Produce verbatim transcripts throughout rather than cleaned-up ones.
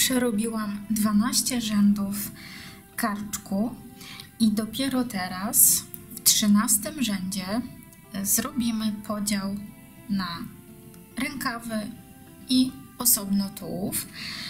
przerobiłam dwanaście rzędów karczku i dopiero teraz w trzynastym rzędzie zrobimy podział na rękawy i osobno tułów.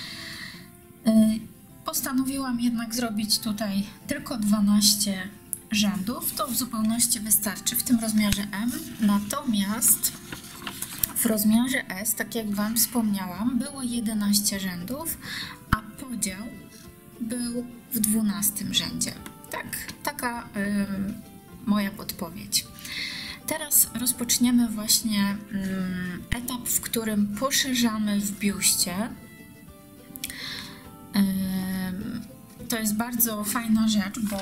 Postanowiłam jednak zrobić tutaj tylko dwanaście rzędów, to w zupełności wystarczy w tym rozmiarze M, natomiast w rozmiarze S, tak jak Wam wspomniałam, było jedenaście rzędów, a podział był w dwunastym rzędzie. Tak, taka y, moja podpowiedź. Teraz rozpoczniemy właśnie y, etap, w którym poszerzamy w biuście. Y, to jest bardzo fajna rzecz, bo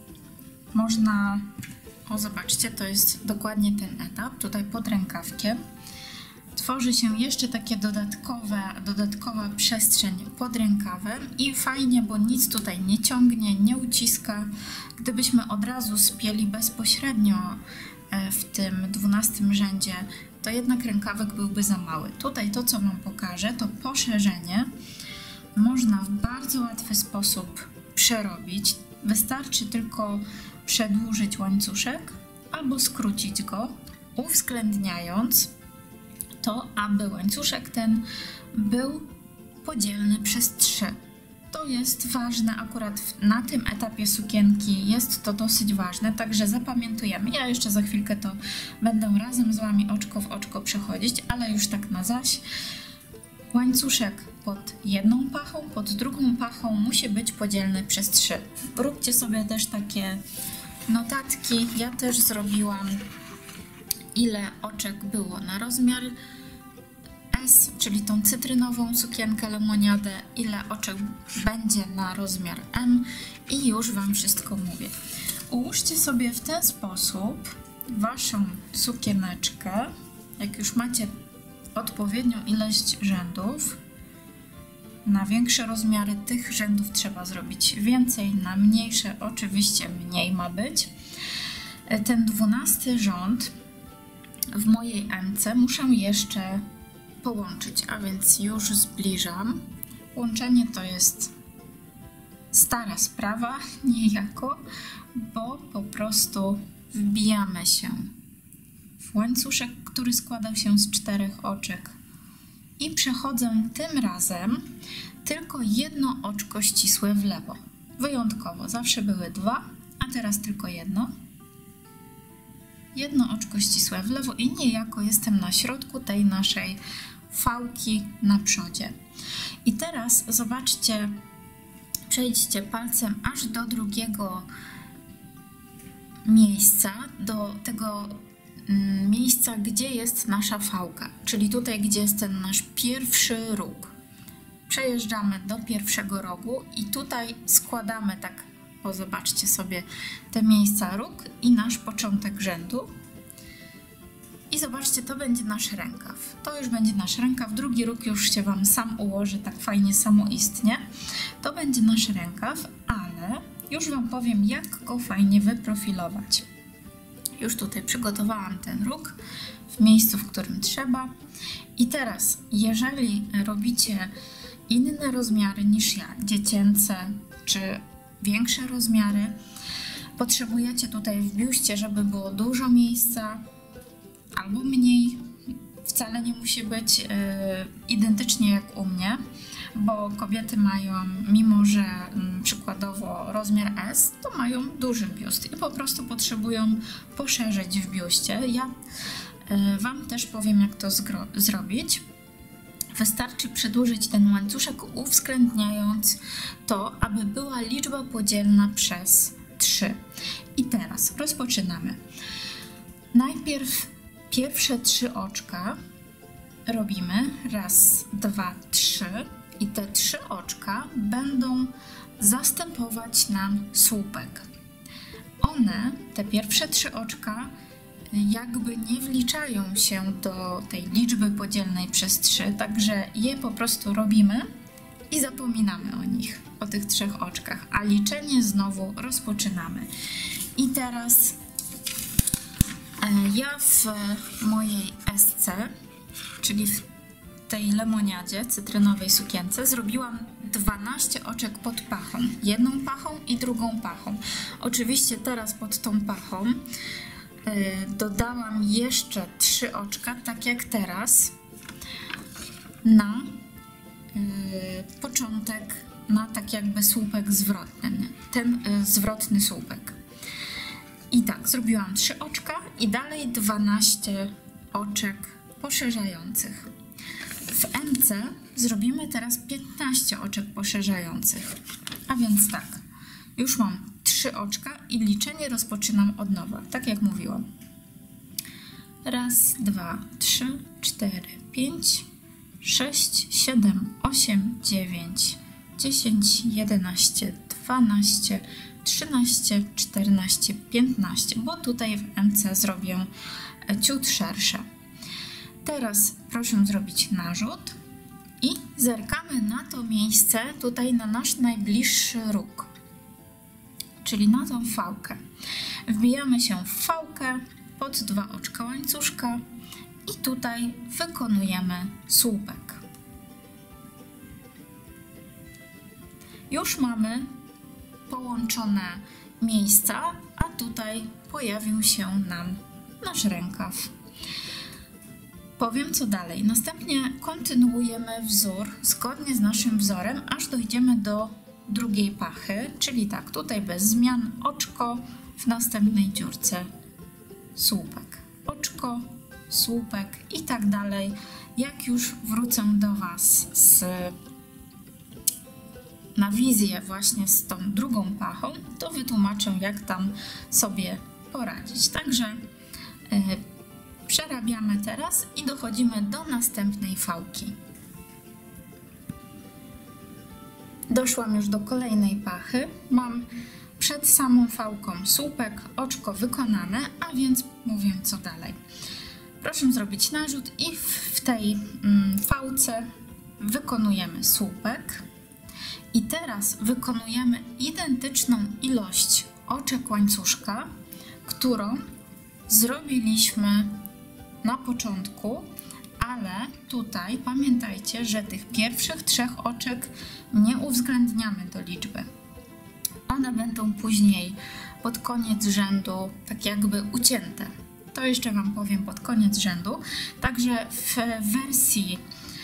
można, o zobaczcie, to jest dokładnie ten etap, tutaj pod rękawkiem. Tworzy się jeszcze takie dodatkowe, dodatkowa przestrzeń pod rękawem i fajnie, bo nic tutaj nie ciągnie, nie uciska. Gdybyśmy od razu spięli bezpośrednio w tym dwunastym rzędzie, to jednak rękawek byłby za mały. Tutaj to, co Wam pokażę, to poszerzenie można w bardzo łatwy sposób przerobić. Wystarczy tylko przedłużyć łańcuszek albo skrócić go, uwzględniając to, aby łańcuszek ten był podzielny przez trzy. To jest ważne akurat na tym etapie sukienki, jest to dosyć ważne, także zapamiętujemy. Ja jeszcze za chwilkę to będę razem z Wami oczko w oczko przechodzić, ale już tak na zaś. Łańcuszek pod jedną pachą, pod drugą pachą musi być podzielny przez trzy. Róbcie sobie też takie notatki. Ja też zrobiłam, ile oczek było na rozmiar S, czyli tą cytrynową sukienkę lemoniadę, ile oczek będzie na rozmiar M i już Wam wszystko mówię. Ułóżcie sobie w ten sposób Waszą sukieneczkę, jak już macie odpowiednią ilość rzędów. Na większe rozmiary tych rzędów trzeba zrobić więcej, na mniejsze oczywiście mniej ma być. Ten dwunasty rząd w mojej M-ce muszę jeszcze połączyć, a więc już zbliżam. Łączenie to jest stara sprawa, niejako, bo po prostu wbijamy się w łańcuszek, który składał się z czterech oczek i przechodzę tym razem tylko jedno oczko ścisłe w lewo. Wyjątkowo, zawsze były dwa, a teraz tylko jedno. Jedno oczko ścisłe w lewo i niejako jestem na środku tej naszej fałki na przodzie. I teraz zobaczcie, przejdźcie palcem aż do drugiego miejsca, do tego mm, miejsca, gdzie jest nasza fałka, czyli tutaj, gdzie jest ten nasz pierwszy róg. Przejeżdżamy do pierwszego rogu i tutaj składamy tak, o zobaczcie sobie te miejsca róg i nasz początek rzędu. I zobaczcie, to będzie nasz rękaw. To już będzie nasz rękaw, drugi róg już się Wam sam ułoży tak fajnie samoistnie. To będzie nasz rękaw, ale już Wam powiem, jak go fajnie wyprofilować. Już tutaj przygotowałam ten róg w miejscu, w którym trzeba. I teraz, jeżeli robicie inne rozmiary niż ja, dziecięce czy większe rozmiary, potrzebujecie tutaj w biuście, żeby było dużo miejsca, albo mniej, wcale nie musi być yy, identycznie jak u mnie, bo kobiety mają, mimo że yy, przykładowo rozmiar S, to mają duży biust i po prostu potrzebują poszerzyć w biuście. Ja yy, Wam też powiem, jak to zrobić. Wystarczy przedłużyć ten łańcuszek, uwzględniając to, aby była liczba podzielna przez trzy. I teraz rozpoczynamy. Najpierw pierwsze trzy oczka robimy. Raz, dwa, trzy. I te trzy oczka będą zastępować nam słupek. One, te pierwsze trzy oczka, jakby nie wliczają się do tej liczby podzielnej przez trzy, także je po prostu robimy i zapominamy o nich, o tych trzech oczkach, a liczenie znowu rozpoczynamy. I teraz ja w mojej esce, czyli w tej lemoniadzie, cytrynowej sukience, zrobiłam dwanaście oczek pod pachą, jedną pachą i drugą pachą. Oczywiście teraz pod tą pachą yy, dodałam jeszcze trzy oczka, tak jak teraz, na yy, początek, na tak jakby słupek zwrotny, ten yy, zwrotny słupek. I tak, zrobiłam trzy oczka i dalej dwanaście oczek poszerzających. W M C zrobimy teraz piętnaście oczek poszerzających. A więc tak, już mam trzy oczka i liczenie rozpoczynam od nowa, tak jak mówiłam. Raz, dwa, trzy, cztery, pięć, sześć, siedem, osiem, dziewięć, dziesięć, jedenaście, dwanaście, trzynaście, czternaście, piętnaście, bo tutaj w M C zrobię ciut szersze. Teraz proszę zrobić narzut i zerkamy na to miejsce, tutaj na nasz najbliższy róg, czyli na tą fałkę. Wbijamy się w fałkę pod dwa oczka łańcuszka i tutaj wykonujemy słupek. Już mamy połączone miejsca, a tutaj pojawił się nam nasz rękaw. Powiem co dalej. Następnie kontynuujemy wzór zgodnie z naszym wzorem, aż dojdziemy do drugiej pachy, czyli tak, tutaj bez zmian oczko, w następnej dziurce słupek, oczko, słupek i tak dalej. Jak już wrócę do Was z, na wizję właśnie z tą drugą pachą, to wytłumaczę, jak tam sobie poradzić. Także yy, przerabiamy teraz i dochodzimy do następnej fałki. Doszłam już do kolejnej pachy. Mam przed samą fałką słupek, oczko wykonane, a więc mówię co dalej. Proszę zrobić narzut i w tej mm, fałce wykonujemy słupek. I teraz wykonujemy identyczną ilość oczek łańcuszka, którą zrobiliśmy na początku, ale tutaj pamiętajcie, że tych pierwszych trzech oczek nie uwzględniamy do liczby. One będą później pod koniec rzędu tak jakby ucięte. To jeszcze Wam powiem pod koniec rzędu. Także w wersji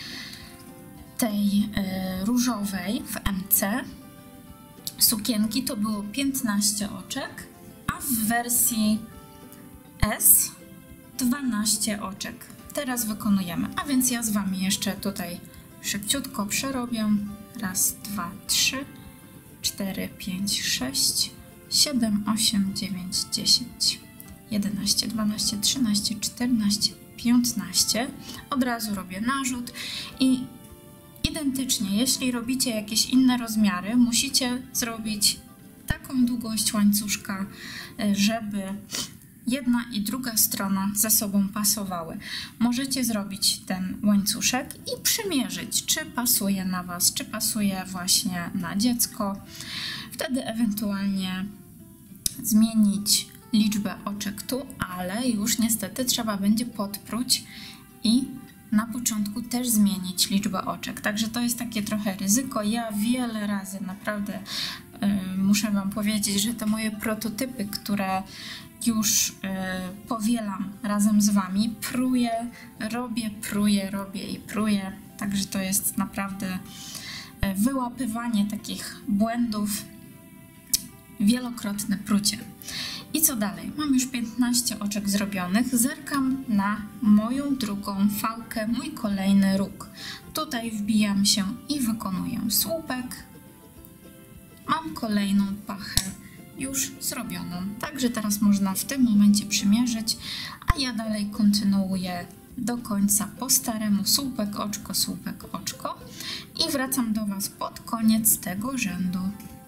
tej y, różowej w M C sukienki to było piętnaście oczek, a w wersji S dwanaście oczek. Teraz wykonujemy, a więc ja z Wami jeszcze tutaj szybciutko przerobię. Raz, dwa, trzy, cztery, pięć, sześć, siedem, osiem, dziewięć, dziesięć, jedenaście, dwanaście, trzynaście, czternaście, piętnaście. Od razu robię narzut i identycznie, jeśli robicie jakieś inne rozmiary, musicie zrobić taką długość łańcuszka, żeby jedna i druga strona ze sobą pasowały. Możecie zrobić ten łańcuszek i przymierzyć, czy pasuje na Was, czy pasuje właśnie na dziecko. Wtedy ewentualnie zmienić liczbę oczek tu, ale już niestety trzeba będzie podpróć i na początku też zmienić liczbę oczek. Także to jest takie trochę ryzyko. Ja wiele razy naprawdę yy, muszę Wam powiedzieć, że te moje prototypy, które już yy, powielam razem z Wami, pruję, robię, pruję, robię i pruję. Także to jest naprawdę yy, wyłapywanie takich błędów, wielokrotne prucie. I co dalej? Mam już piętnaście oczek zrobionych. Zerkam na moją drugą fałkę, mój kolejny róg. Tutaj wbijam się i wykonuję słupek. Mam kolejną pachę już zrobioną. Także teraz można w tym momencie przymierzyć, a ja dalej kontynuuję do końca po staremu słupek, oczko, słupek, oczko i wracam do Was pod koniec tego rzędu.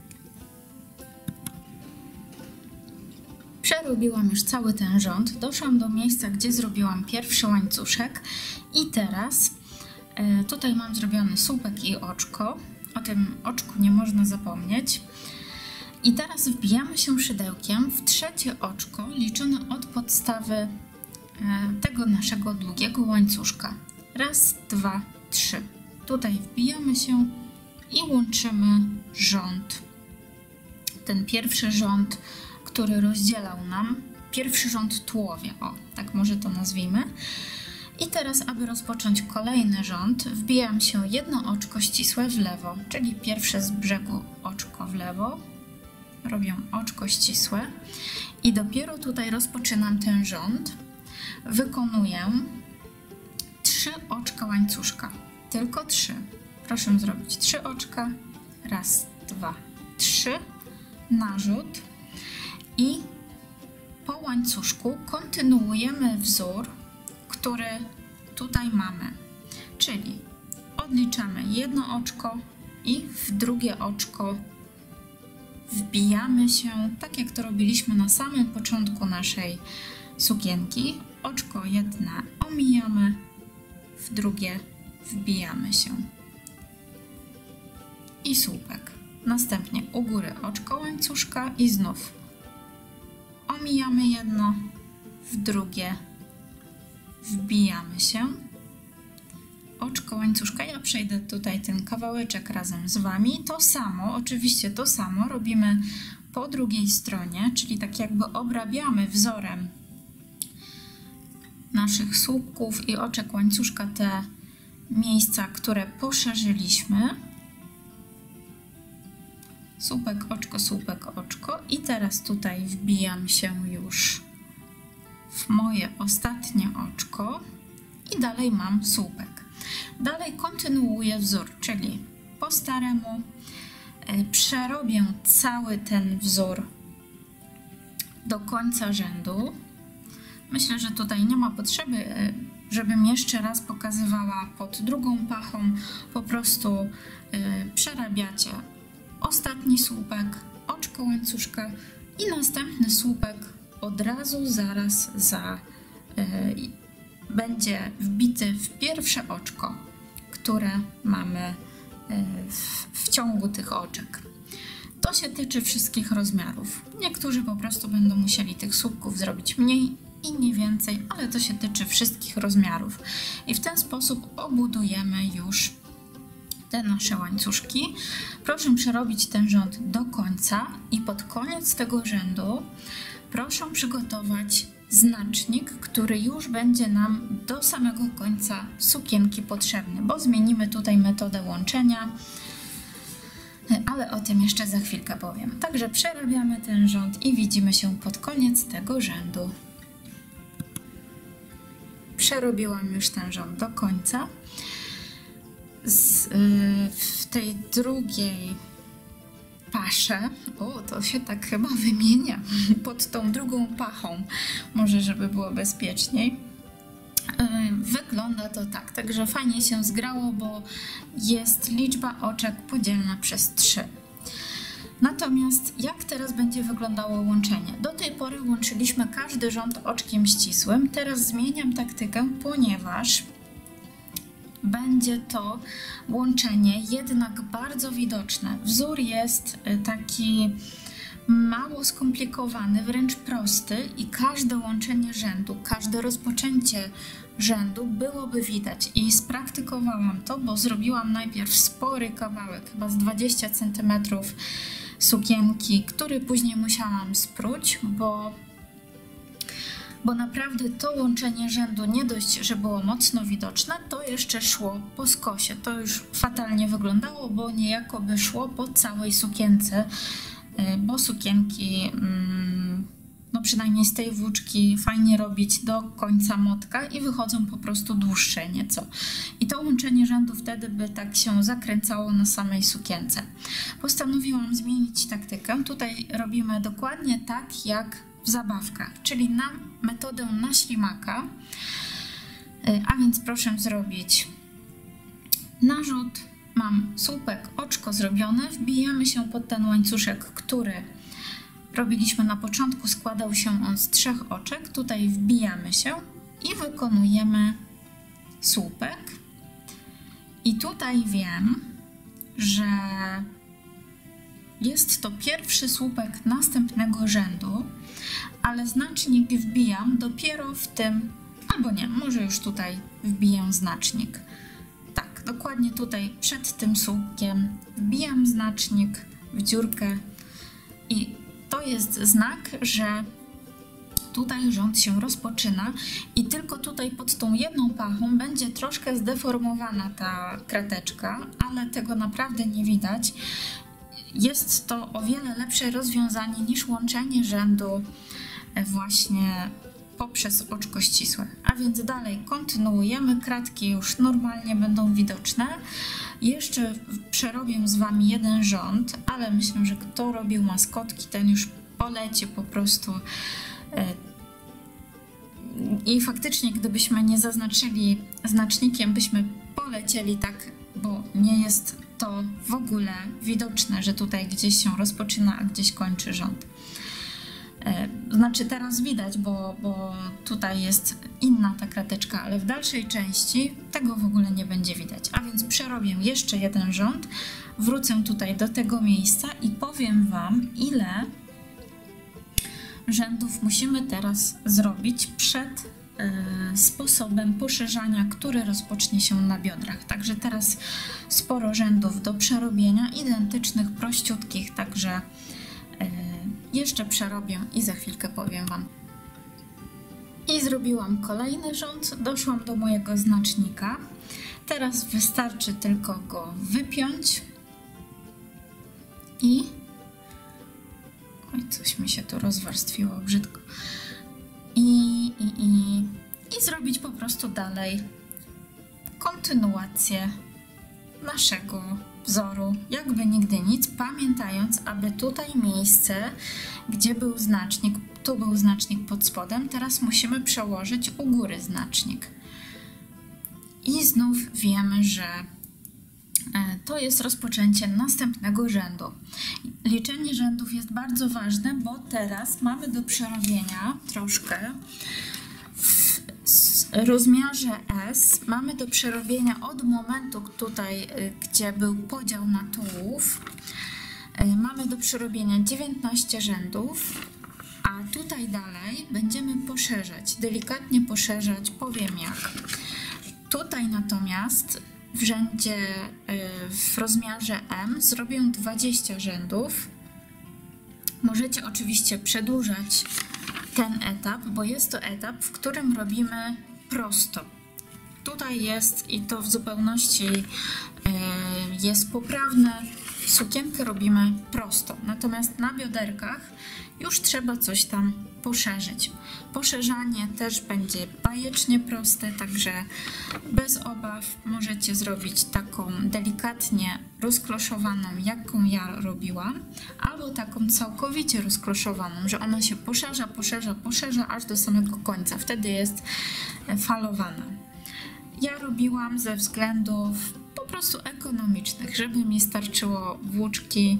Przerobiłam już cały ten rząd, doszłam do miejsca, gdzie zrobiłam pierwszy łańcuszek i teraz y, tutaj mam zrobiony słupek i oczko, o tym oczku nie można zapomnieć. I teraz wbijamy się szydełkiem w trzecie oczko, liczone od podstawy y, tego naszego długiego łańcuszka. Raz, dwa, trzy. Tutaj wbijamy się i łączymy rząd. Ten pierwszy rząd, który rozdzielał nam, pierwszy rząd tułowia, o, tak może to nazwijmy. I teraz, aby rozpocząć kolejny rząd, wbijam się jedno oczko ścisłe w lewo, czyli pierwsze z brzegu oczko w lewo, robię oczko ścisłe i dopiero tutaj rozpoczynam ten rząd, wykonuję trzy oczka łańcuszka, tylko trzy. Proszę zrobić trzy oczka, raz, dwa, trzy, narzut i po łańcuszku kontynuujemy wzór, który tutaj mamy, czyli odliczamy jedno oczko i w drugie oczko wbijamy się, tak jak to robiliśmy na samym początku naszej sukienki. Oczko jedne omijamy, w drugie wbijamy się i słupek. Następnie u góry oczko łańcuszka i znów omijamy jedno, w drugie wbijamy się, oczko łańcuszka. Ja przejdę tutaj ten kawałeczek razem z Wami. To samo, oczywiście to samo robimy po drugiej stronie, czyli tak jakby obrabiamy wzorem naszych słupków i oczek łańcuszka te miejsca, które poszerzyliśmy. Słupek, oczko, słupek, oczko i teraz tutaj wbijam się już w moje ostatnie oczko i dalej mam słupek. Dalej kontynuuję wzór, czyli po staremu przerobię cały ten wzór do końca rzędu. Myślę, że tutaj nie ma potrzeby, żebym jeszcze raz pokazywała pod drugą pachą. Po prostu przerabiacie ostatni słupek, oczko łańcuszka i następny słupek od razu zaraz za yy, będzie wbity w pierwsze oczko, które mamy yy, w, w ciągu tych oczek. To się tyczy wszystkich rozmiarów. Niektórzy po prostu będą musieli tych słupków zrobić mniej, inni więcej, ale to się tyczy wszystkich rozmiarów. I w ten sposób obudujemy już te nasze łańcuszki. Proszę przerobić ten rząd do końca i pod koniec tego rzędu proszę przygotować znacznik, który już będzie nam do samego końca sukienki potrzebny, bo zmienimy tutaj metodę łączenia, ale o tym jeszcze za chwilkę powiem. Także przerabiamy ten rząd i widzimy się pod koniec tego rzędu. Przerobiłam już ten rząd do końca. Z, yy, w tej drugiej pasze, o, to się tak chyba wymienia, pod tą drugą pachą, może żeby było bezpieczniej, yy, wygląda to tak, także fajnie się zgrało, bo jest liczba oczek podzielna przez trzy. Natomiast jak teraz będzie wyglądało łączenie? Do tej pory łączyliśmy każdy rząd oczkiem ścisłym, teraz zmieniam taktykę, ponieważ będzie to łączenie jednak bardzo widoczne. Wzór jest taki mało skomplikowany, wręcz prosty i każde łączenie rzędu, każde rozpoczęcie rzędu byłoby widać. I spraktykowałam to, bo zrobiłam najpierw spory kawałek, chyba z dwadzieścia centymetrów sukienki, który później musiałam spróć, bo bo naprawdę to łączenie rzędu nie dość, że było mocno widoczne, to jeszcze szło po skosie. To już fatalnie wyglądało, bo niejako by szło po całej sukience, bo sukienki, no przynajmniej z tej włóczki, fajnie robić do końca motka i wychodzą po prostu dłuższe nieco. I to łączenie rzędu wtedy by tak się zakręcało na samej sukience. Postanowiłam zmienić taktykę. Tutaj robimy dokładnie tak jak w zabawkach, czyli na metodę na ślimaka, a więc proszę zrobić narzut, mam słupek, oczko zrobione, wbijamy się pod ten łańcuszek, który robiliśmy na początku, składał się on z trzech oczek, tutaj wbijamy się i wykonujemy słupek i tutaj wiem, że jest to pierwszy słupek następnego rzędu, ale znacznik wbijam dopiero w tym, albo nie, może już tutaj wbiję znacznik. Tak, tak, dokładnie tutaj przed tym słupkiem wbijam znacznik w dziurkę i to jest znak, że tutaj rząd się rozpoczyna i tylko tutaj pod tą jedną pachą będzie troszkę zdeformowana ta krateczka, ale tego naprawdę nie widać. Jest to o wiele lepsze rozwiązanie niż łączenie rzędu właśnie poprzez oczko ścisłe. A więc dalej kontynuujemy, kratki już normalnie będą widoczne. Jeszcze przerobię z Wami jeden rząd, ale myślę, że kto robił maskotki, ten już poleci po prostu. I faktycznie, gdybyśmy nie zaznaczyli znacznikiem, byśmy polecieli tak, bo nie jest to w ogóle widoczne, że tutaj gdzieś się rozpoczyna, a gdzieś kończy rząd. Znaczy teraz widać, bo, bo tutaj jest inna ta krateczka, ale w dalszej części tego w ogóle nie będzie widać. A więc przerobię jeszcze jeden rząd, wrócę tutaj do tego miejsca i powiem Wam, ile rzędów musimy teraz zrobić przed y, sposobem poszerzania, który rozpocznie się na biodrach. Także teraz sporo rzędów do przerobienia, identycznych, prościutkich, także y, jeszcze przerobię i za chwilkę powiem Wam. I zrobiłam kolejny rząd, doszłam do mojego znacznika. Teraz wystarczy tylko go wypiąć i oj, coś mi się tu rozwarstwiło brzydko. I, i, i, i zrobić po prostu dalej kontynuację naszego wzoru, jakby nigdy nic, pamiętając, aby tutaj miejsce, gdzie był znacznik, tu był znacznik pod spodem, teraz musimy przełożyć u góry znacznik. I znów wiemy, że to jest rozpoczęcie następnego rzędu. Liczenie rzędów jest bardzo ważne, bo teraz mamy do przerobienia troszkę w rozmiarze S. Mamy do przerobienia od momentu tutaj, gdzie był podział na tułów. Mamy do przerobienia dziewiętnaście rzędów, a tutaj dalej będziemy poszerzać, delikatnie poszerzać, powiem jak. Tutaj natomiast w rzędzie, w rozmiarze M zrobię dwadzieścia rzędów. Możecie oczywiście przedłużać ten etap, bo jest to etap, w którym robimy prosto. Tutaj jest i to w zupełności jest poprawne. Sukienkę robimy prosto, natomiast na bioderkach już trzeba coś tam poszerzyć. Poszerzanie też będzie bajecznie proste, także bez obaw możecie zrobić taką delikatnie rozkloszowaną, jaką ja robiłam, albo taką całkowicie rozkloszowaną, że ona się poszerza, poszerza, poszerza aż do samego końca. Wtedy jest falowana. Ja robiłam ze względów po prostu ekonomicznych, żeby mi starczyło włóczki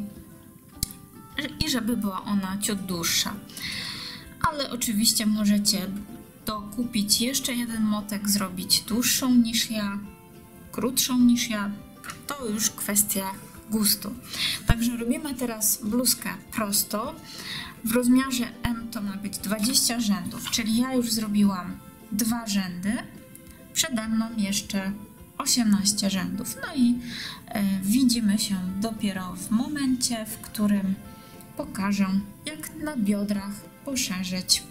i żeby była ona ciut dłuższa. Ale oczywiście możecie dokupić jeszcze jeden motek, zrobić dłuższą niż ja, krótszą niż ja. To już kwestia gustu. Także robimy teraz bluzkę prosto. W rozmiarze M to ma być dwadzieścia rzędów, czyli ja już zrobiłam dwa rzędy. Przede mną jeszcze osiemnaście rzędów. No i e, widzimy się dopiero w momencie, w którym pokażę, jak na biodrach poszerzyć.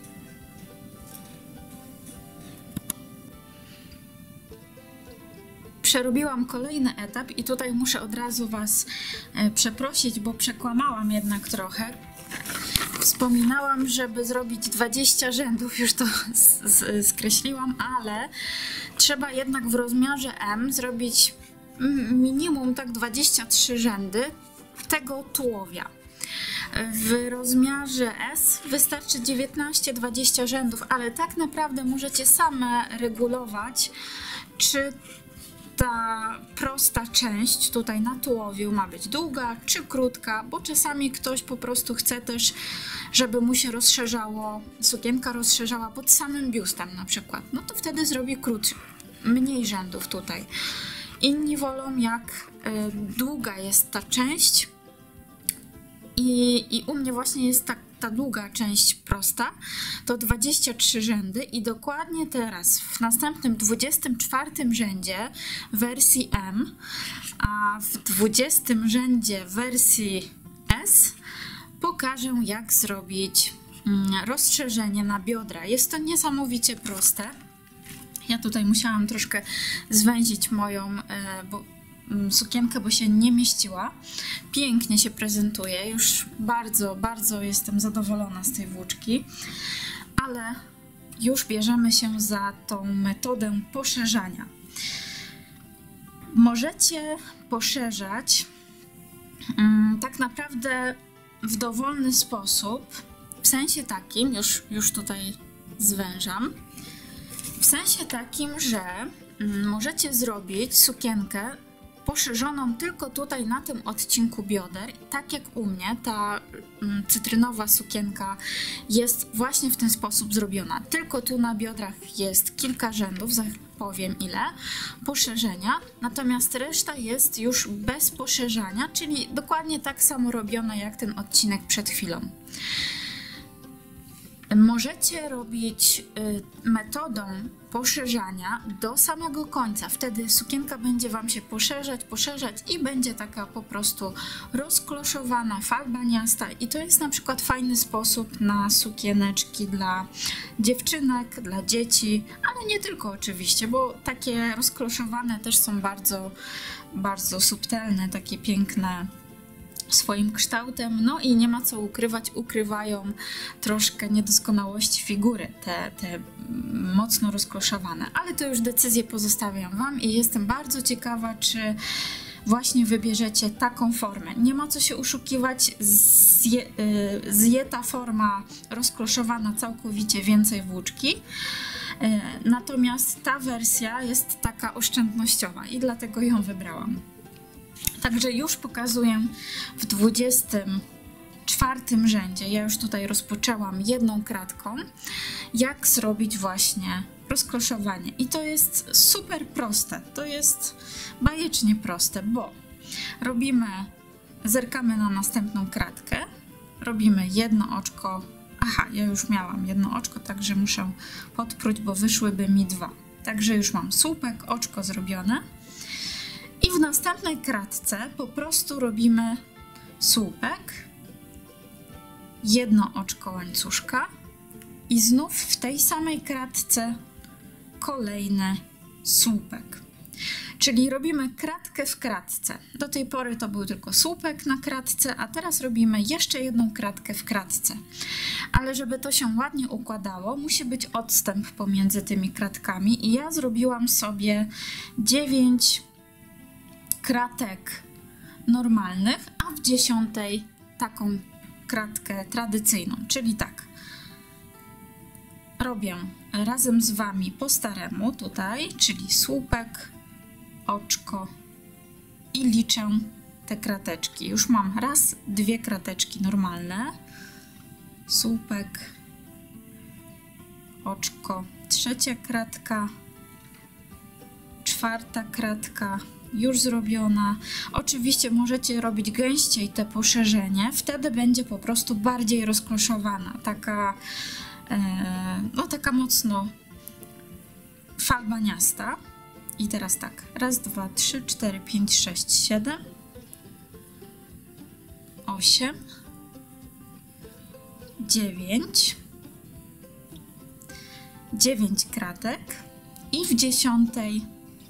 Przerobiłam kolejny etap i tutaj muszę od razu Was e, przeprosić, bo przekłamałam jednak trochę. Wspominałam, żeby zrobić dwadzieścia rzędów, już to skreśliłam, ale trzeba jednak w rozmiarze M zrobić minimum tak dwadzieścia trzy rzędy tego tułowia. W rozmiarze S wystarczy dziewiętnaście dwadzieścia rzędów, ale tak naprawdę możecie same regulować, czy ta prosta część tutaj na tułowiu ma być długa czy krótka, bo czasami ktoś po prostu chce też, żeby mu się rozszerzało, sukienka rozszerzała pod samym biustem na przykład, no to wtedy zrobi krótszy, mniej rzędów tutaj. Inni wolą, jak y, długa jest ta część i, i u mnie właśnie jest ta, ta długa część prosta, to dwadzieścia trzy rzędy i dokładnie teraz w następnym dwudziestym czwartym rzędzie wersji M, a w dwudziestym rzędzie wersji S pokażę, jak zrobić rozszerzenie na biodra. Jest to niesamowicie proste. Ja tutaj musiałam troszkę zwęzić moją bo, sukienkę, bo się nie mieściła. Pięknie się prezentuje. Już bardzo, bardzo jestem zadowolona z tej włóczki. Ale już bierzemy się za tą metodę poszerzania. Możecie poszerzać um, tak naprawdę w dowolny sposób, w sensie takim, już, już tutaj zwężam, w sensie takim, że um, możecie zrobić sukienkę poszerzoną tylko tutaj na tym odcinku bioder. Tak jak u mnie, ta um, cytrynowa sukienka jest właśnie w ten sposób zrobiona. Tylko tu na biodrach jest kilka rzędów, za powiem ile, poszerzenia, natomiast reszta jest już bez poszerzania, czyli dokładnie tak samo robiona jak ten odcinek przed chwilą. Możecie robić y, metodą poszerzania do samego końca. Wtedy sukienka będzie Wam się poszerzać, poszerzać i będzie taka po prostu rozkloszowana, falbaniasta. I to jest na przykład fajny sposób na sukieneczki dla dziewczynek, dla dzieci, ale nie tylko oczywiście, bo takie rozkloszowane też są bardzo, bardzo subtelne, takie piękne swoim kształtem, no i nie ma co ukrywać, ukrywają troszkę niedoskonałości figury, te, te mocno rozkloszowane, ale to już decyzję pozostawiam Wam i jestem bardzo ciekawa, czy właśnie wybierzecie taką formę. Nie ma co się oszukiwać, zje, y, zje ta forma rozkloszowana całkowicie więcej włóczki, y, natomiast ta wersja jest taka oszczędnościowa i dlatego ją wybrałam. Także już pokazuję w dwudziestym czwartym rzędzie, ja już tutaj rozpoczęłam jedną kratką, jak zrobić właśnie rozkloszowanie. I to jest super proste, to jest bajecznie proste, bo robimy, zerkamy na następną kratkę, robimy jedno oczko, aha, ja już miałam jedno oczko, także muszę podpróć, bo wyszłyby mi dwa. Także już mam słupek, oczko zrobione. I w następnej kratce po prostu robimy słupek, jedno oczko łańcuszka i znów w tej samej kratce kolejny słupek. Czyli robimy kratkę w kratce. Do tej pory to był tylko słupek na kratce, a teraz robimy jeszcze jedną kratkę w kratce. Ale żeby to się ładnie układało, musi być odstęp pomiędzy tymi kratkami i ja zrobiłam sobie dziewięć kratek normalnych, a w dziesiątej taką kratkę tradycyjną, czyli tak, robię razem z Wami po staremu tutaj, czyli słupek, oczko i liczę te krateczki. Już mam raz, dwie krateczki normalne, słupek, oczko, trzecia kratka, czwarta kratka, już zrobiona. Oczywiście możecie robić gęściej te poszerzenie, wtedy będzie po prostu bardziej rozkloszowana, taka, e, no taka mocno falbaniasta. I teraz tak, raz, dwa, trzy, cztery, pięć, sześć, siedem, osiem, dziewięć, dziewięć kratek i w dziesiątej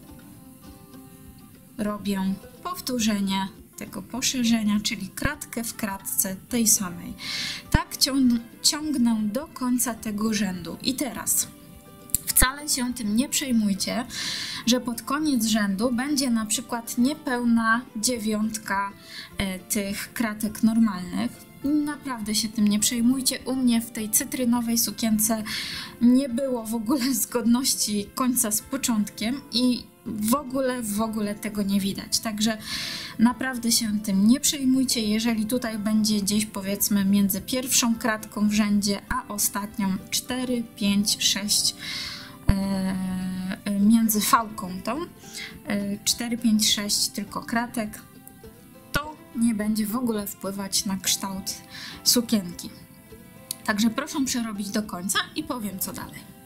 robię powtórzenie tego poszerzenia, czyli kratkę w kratce tej samej. Tak ciągnę do końca tego rzędu. I teraz wcale się tym nie przejmujcie, że pod koniec rzędu będzie na przykład niepełna dziewiątka e, tych kratek normalnych. Naprawdę się tym nie przejmujcie. U mnie w tej cytrynowej sukience nie było w ogóle zgodności końca z początkiem i w ogóle, w ogóle tego nie widać. Także naprawdę się tym nie przejmujcie. Jeżeli tutaj będzie gdzieś powiedzmy między pierwszą kratką w rzędzie, a ostatnią cztery, pięć, sześć yy, między fałką tą yy, cztery, pięć, sześć tylko kratek, to nie będzie w ogóle wpływać na kształt sukienki. Także proszę przerobić do końca i powiem co dalej.